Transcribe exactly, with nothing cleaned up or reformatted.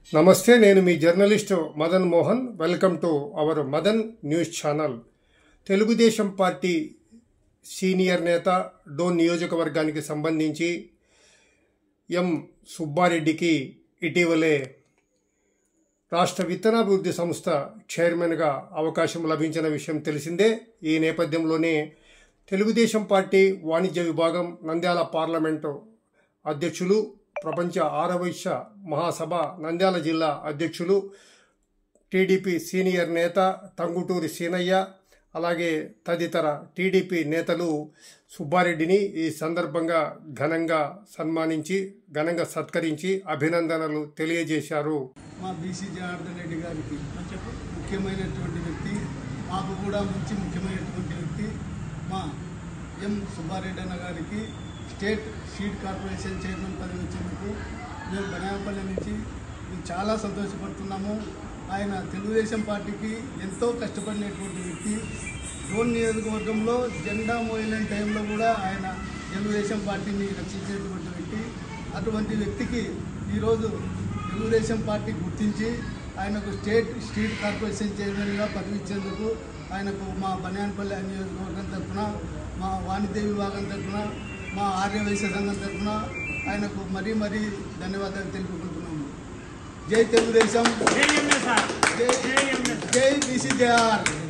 నమస్తే, నేను మీ journalist Madan Mohan. Welcome to our Madan news channel. Telugu Desam party senior నేత డోన్ నియోజకవర్గానికి సంబంధించి ఎం సుబ్బారెడ్డికి ఇటీవలే రాష్ట్ర విత్తనాభివృద్ధి సంస్థ చైర్మన్గా అవకాశం లభించిన విషయం తెలిసిందే. ఈ నేపథ్యంలోనే తెలుగుదేశం పార్టీ వాణిజ్య విభాగం నంద్యాల పార్లమెంటు అధ్యక్షులు, ప్రపంచ ఆరవైశ్య మహాసభ నంద్యాల జిల్లా అధ్యక్షులు, టీడీపీ సీనియర్ నేత తంగుటూరి సీనయ్య, అలాగే తదితర టీడీపీ నేతలు సుబ్బారెడ్డిని ఈ సందర్భంగా ఘనంగా సన్మానించి ఘనంగా సత్కరించి అభినందనలు తెలియజేశారు. మా బీసీ జనార్దన్ రెడ్డి గారికి ముఖ్యమైనటువంటి వ్యక్తి, మాకు కూడా మంచి ముఖ్యమైనటువంటి వ్యక్తి మా ఎం సుబ్బారెడ్డి అన్న గారికి స్టేట్ సీడ్ కార్పొరేషన్ చైర్మన్ పదవి వచ్చినందుకు మేము బనాయపల్లి నుంచి మేము చాలా సంతోషపడుతున్నాము. ఆయన తెలుగుదేశం పార్టీకి ఎంతో కష్టపడినటువంటి వ్యక్తి. డోన్ నియోజకవర్గంలో జెండా మోయలేని టైంలో కూడా ఆయన తెలుగుదేశం పార్టీని రక్షించేటువంటి వ్యక్తి. అటువంటి వ్యక్తికి ఈరోజు తెలుగుదేశం పార్టీ గుర్తించి ఆయనకు స్టేట్ స్ట్రీట్ కార్పొరేషన్ చైర్మన్గా పదవి ఇచ్చేందుకు ఆయనకు మా బనాయపల్లి నియోజకవర్గం తరఫున, మా వాణిజ్య విభాగం తరఫున, మా ఆర్యవైశ్య సంఘం తరఫున ఆయనకు మరీ మరీ ధన్యవాదాలు తెలుపుకుంటున్నాము. జై తెలుగుదేశం, జై జై బీసీజేఆర్.